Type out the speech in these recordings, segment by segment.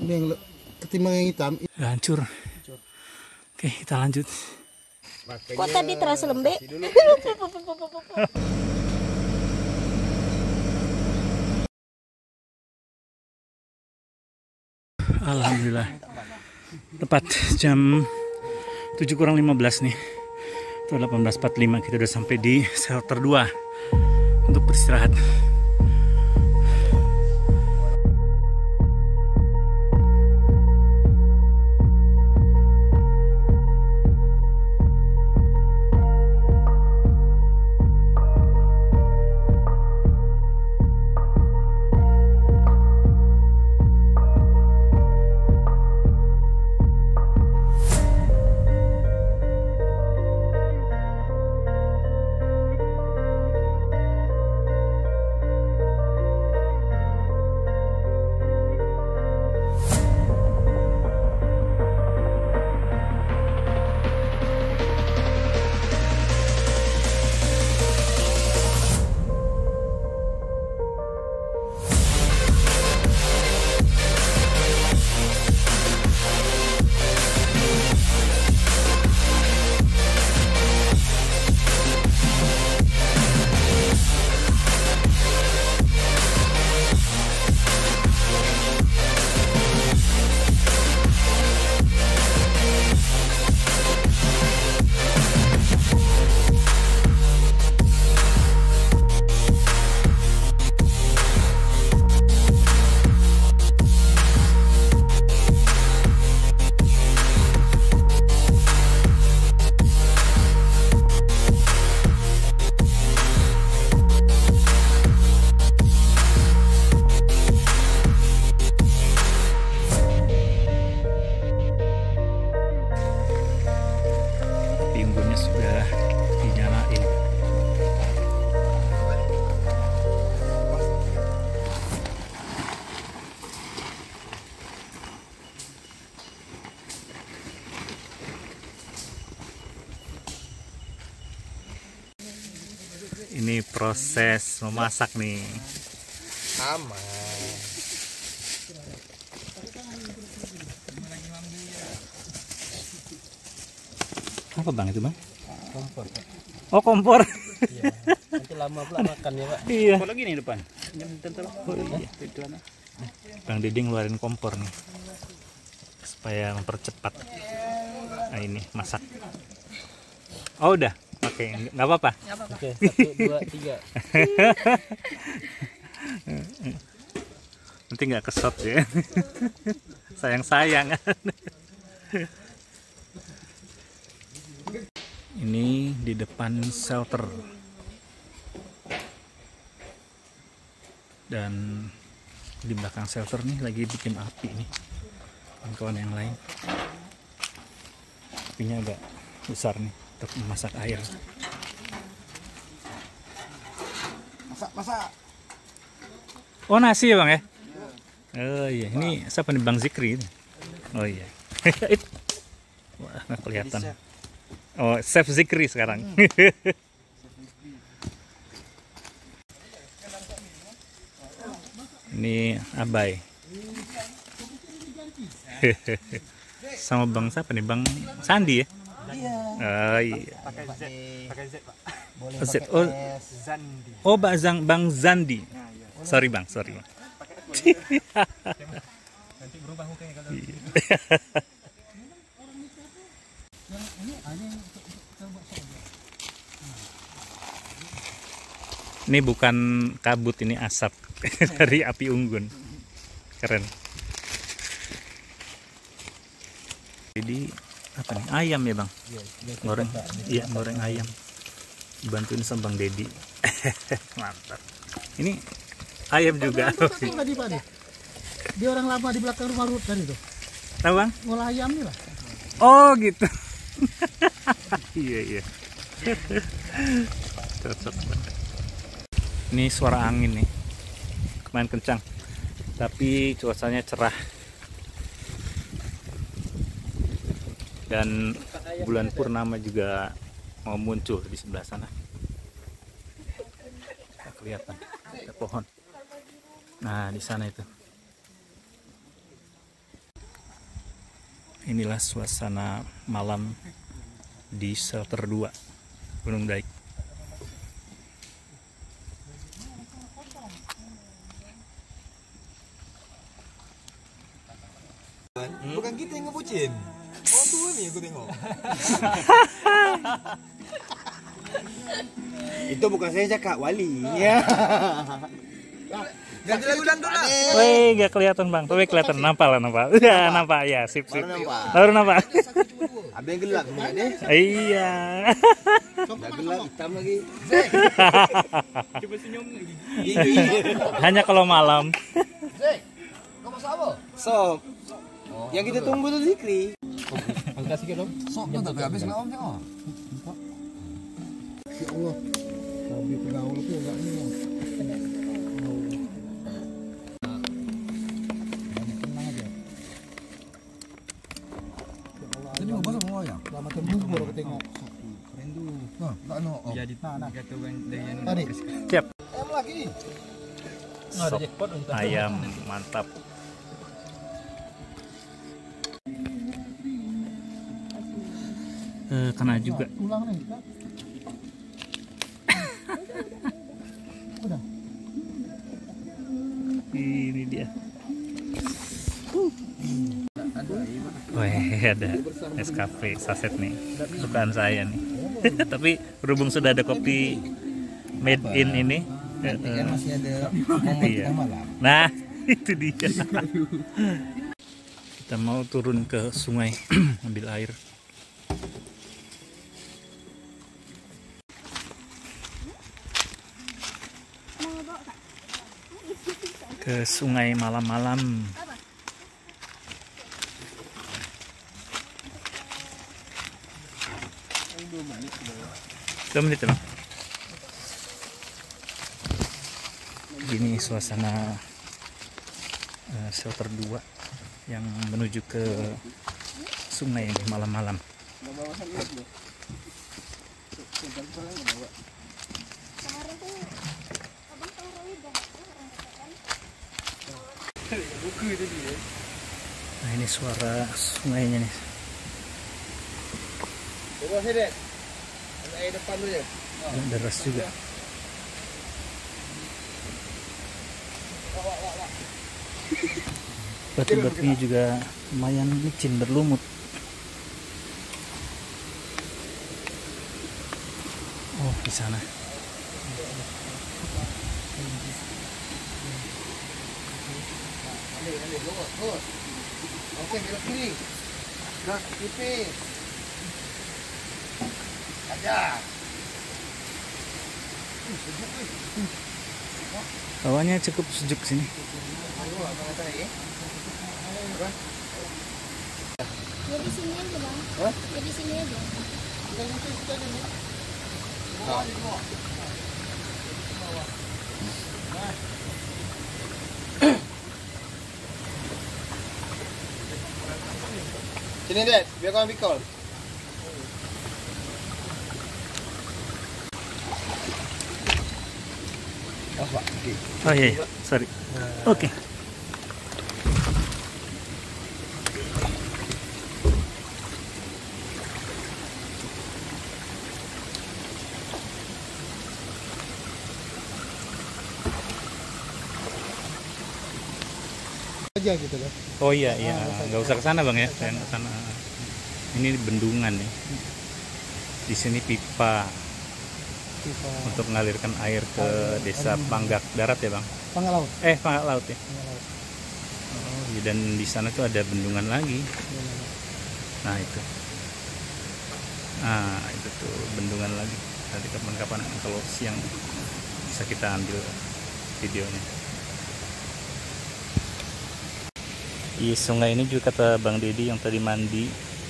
yang ketimbang yang hitam. Hancur. Oke, kita lanjut. Kok tadi terasa lembek? Alhamdulillah. Tepat jam 7:15 nih. Itu 18.45 kita udah sampai di shelter 2 untuk beristirahat. Sudah dinyalain. Ini proses memasak nih. Sama. Apa bang itu bang? Kompor. Oh kompor. Iya. Nanti lama pula makan ya pak. Iya. Kompor lagi nih depan. Oh, iya. Bang Didi ngeluarin kompor nih supaya mempercepat. Nah ini masak. Oh udah. Oke, nggak apa-apa. Oke, 1, 2, 3. Nanti nggak kesot ya. Sayang-sayang. Ini di depan shelter. Dan di belakang shelter nih lagi bikin api nih. Kawan-kawan yang lain. Apinya agak besar nih untuk memasak air. Masak. Oh nasi ya bang ya? Oh iya, ini siapa nih Bang Zikri? Oh iya. Wah nggak kelihatan. Oh Chef Zikri sekarang. Ini Abai. Sama Bang siapa nih? Bang Sandi ya? Iya. Oh iya. Pakai Z pak. Boleh Z. pakai Oh, Zandi. oh Bang Zandi. Sorry bang. Nanti berubah mukanya kalau. Ini bukan kabut, ini asap dari api unggun. Keren. Jadi apa nih? Ayam ya bang? Goreng. Iya goreng ayam. Bantuin sama Bang Dedi. Mantap. Ini ayam juga. Tadi Pak nih. Dia orang lama di belakang rumah Ruth tadi tuh. Tahu bang? Ngolah ayam nih lah. Oh gitu. Iya. Cocok banget. Ini suara angin nih. Kemarin kencang. Tapi cuacanya cerah. Dan bulan purnama juga mau muncul di sebelah sana. Nggak kelihatan. Ada pohon. Nah, di sana itu. Inilah suasana malam di shelter 2 Gunung Daik. Bukan kita yang ngebucin. Oh tuh nih aku tengok. Itu bukan saya Kak Wali. Ya. Ganti lagu dangdut lah. Woi, gak kelihatan bang, tapi kelihatan nampak lah nampak. Ya nampak ya, sip. Baru nampak. Ada yang gelap semua deh. Iya. Udah gelap hitam lagi. Coba senyum lagi. Hanya kalau malam. Kau masak apa? Sop. Yang kita tunggu tuh Zikri. Agak sikit dong. Sop tuh tapi habis nggak om tengok. Ya Allah. Tapi pegawai itu enggak ini. Jadi mau pasang mau ya? Lama tembus baru tengok. Keren tuh. Nah, tak no. Jadi dikatakan dari yang Tadi. Siap. ayam lagi. Ada Sop jackpot untuk ayam mantap. Kena juga. tulang nih. Kak. Udah. Ini dia. Wih, ada Nescafe saset nih, kesukaan saya nih. Tapi berhubung sudah ada kopi made in ini, Masih ada momen iya. malam. Nah itu dia. Kita mau turun ke sungai ambil air. Ke sungai malam-malam. Dua menit bang. Gini suasana shelter 2 yang menuju ke sungai ini malam-malam. Nah ini suara sungainya nih. Depan dulu ya. Deras juga. Batu-batunya juga lumayan licin berlumut. Oh di sana. Oke, belok kiri. Gerak tipis. Aja. Bawahnya cukup sejuk sini. Ya di sini aja bang. Ya di sini aja. Sini Dad, biar kau pikul. Oh, Pak. Oke. Oh iya, iya. Sorry. Oke. Aja gitu kan. Oh iya iya, nggak usah ke sana bang ya, saya ke sana. Ini bendungan nih. Di sini pipa untuk mengalirkan air ke desa Panggak Darat ya bang. Panggak laut. Panggak Laut ya. Panggak laut. Oh, iya, dan di sana tuh ada bendungan lagi. Nah itu. Nah itu tuh bendungan lagi. Nanti kapan-kapan kalau siang bisa kita ambil videonya. Di sungai ini juga kata Bang Deddy yang tadi mandi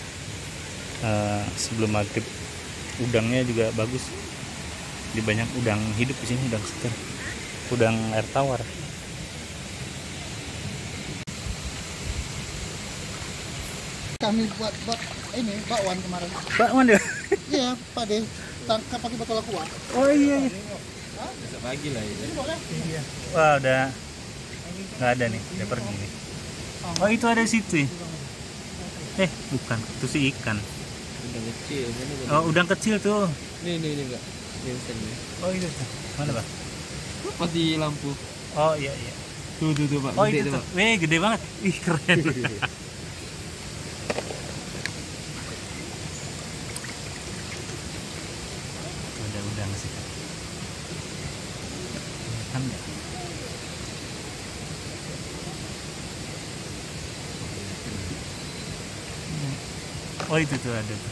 sebelum maghrib, udangnya juga bagus. Di banyak udang hidup di sini, udang segar, udang air tawar. Kami buat ini bakwan kemarin. Bakwan ya? Iya, Pak De. Tangkap pakai botol aqua. Oh iya. Besok pagi lah ini. Iya. Wah udah nggak ada nih, udah pergi nih. Oh itu ada di situ ya? Bukan, itu si ikan. Udang kecil. Oh, udang kecil tuh. Nih enggak. Ini. Oh, itu. Mana, Pak? Pas di lampu. Oh, iya. Tuh, Pak. Oh, Gede itu tuh, tuh. Pak. Gede banget. Ih, keren. Ada udang sih. Kan enggak? Oh, itu tuh ada tuh.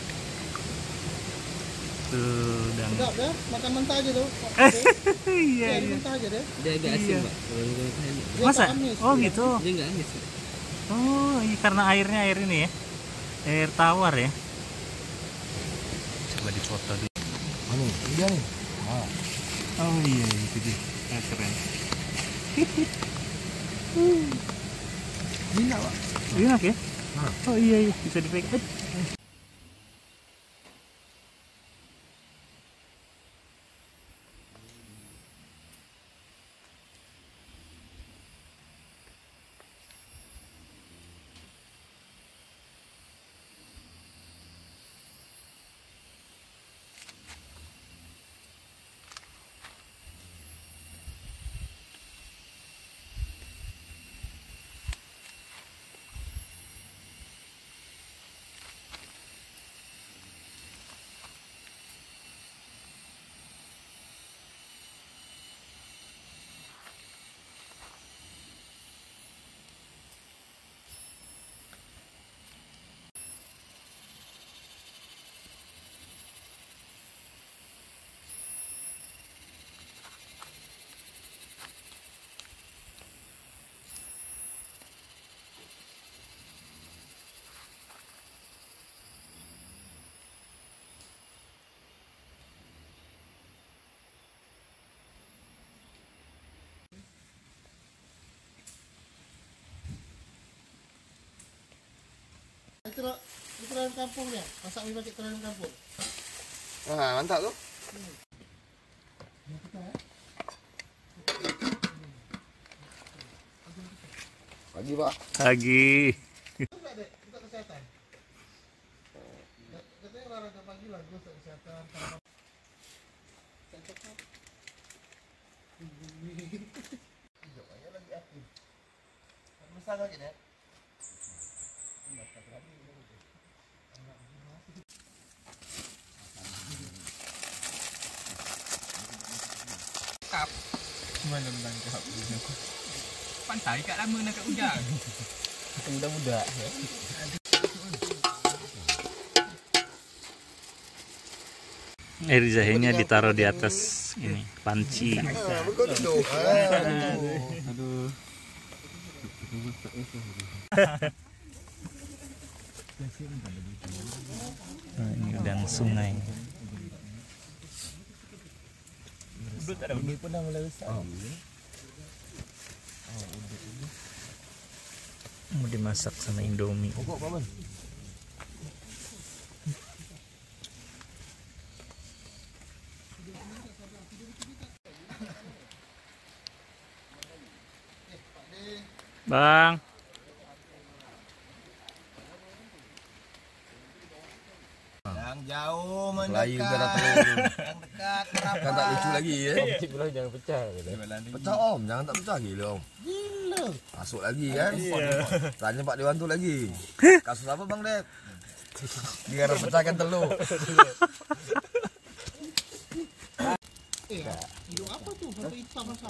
Tuh, udang. Enggak, udah makan mentah aja tuh. Iya, Ya, iya. mentah aja deh. Dia agak asin, Iya. Pak. Kalau Dia Masa? tak amis, Oh, dia. gitu. dia enggak amis. Oh, iya, karena airnya air ini ya. Air tawar ya. Coba difoto dulu. Mana? Dia nih. Oh iya, itu dia. Keren. Ini enggak, Pak. Enak ya? Oh iya, bisa dipegang. Itu dalam kampung ya. Masak mie pakai dalam kampung. Nah, mantap tuh. Pagi, Pak. Pagi. Enggak deh, untuk kesehatan. Katanya olahraga pagi lah, untuk kesehatan. Lagi aktif. Besar lagi deh. Mana menangkap? Pantai kat lama nak kat ujang. Muda-muda. Air jahenya ditaruh di atas ini panci. Aduh. Nah, ini udang sungai. Ini pun dah mulai besar. Mau dimasak sama Indomie. Pokok apa, Bang? Bang. Yang jauh mendekat. Melayu ke turun. Yang dekat merapat. Kan tak lucu lagi ya. Cik bilang jangan pecah kata. Pecah Om, jangan tak pecah gila Om. Gila. Masuk lagi kan. Tanya Pak Dewan tu lagi. Kasus apa Bang Dep? Dia harus pecahkan telur. Hidup apa tuh? Sampai hitam masak.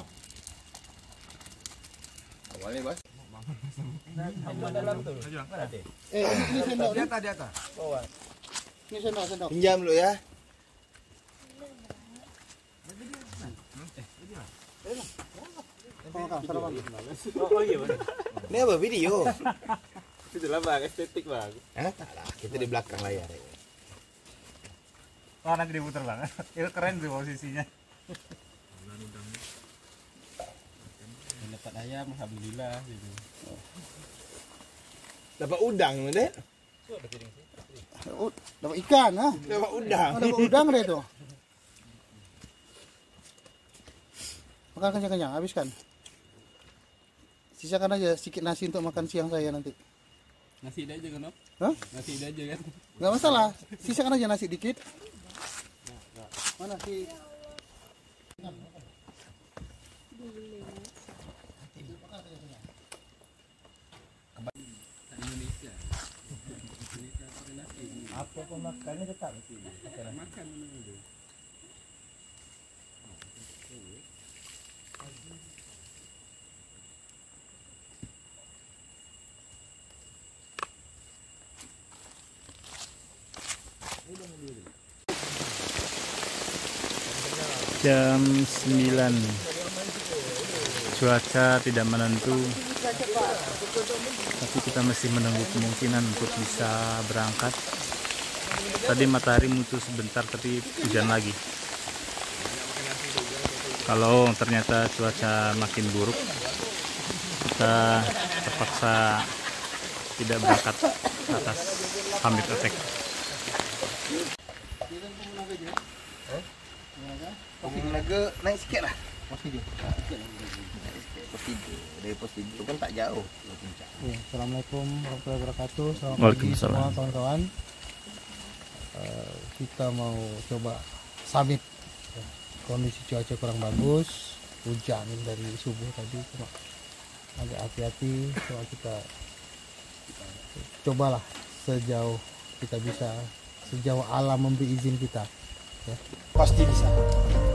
Awalnya Bas. Dalam tu. Ini sendok Di ni. atas, di atas. Ini sendok. Pinjam dulu ya. Oh iya, Bang. Ini apa video? Itulah bang, estetik bang. Tak lah, kita di belakang layar. Oh, nanti diputar banget. Itu keren tuh posisinya. Dapat ayam, alhamdulillah gitu. Dapat udang deh. Dapat ikan, ha? Dapat udang. Dapat udang deh tu. Makan kenyang-kenyang, habiskan. Sisakan aja sedikit nasi untuk makan siang saya nanti. Nasi dia aja kan, Op? Hah? Nasi dia aja kan. Nggak masalah, sisakan aja nasi dikit. Mana si Indonesia. apa pemakannya tetap Makan itu. Jam 9. Cuaca tidak menentu, tapi kita masih menunggu kemungkinan untuk bisa berangkat. Tadi matahari muncul sebentar tapi hujan lagi. Kalau ternyata cuaca makin buruk, kita terpaksa tidak berangkat atas Hamid Attack. Naga naik sikit lah. Pos 7. Dari pos 7 itu kan tak jauh. Assalamualaikum warahmatullahi wabarakatuh. Selamat pagi Waalaikumsalam. semua kawan-kawan. Kita mau coba summit. Kondisi cuaca kurang bagus, hujan dari subuh tadi, cuma agak hati-hati. Cuma kita cobalah sejauh kita bisa, sejauh alam memberi izin kita. Ya. Pasti bisa.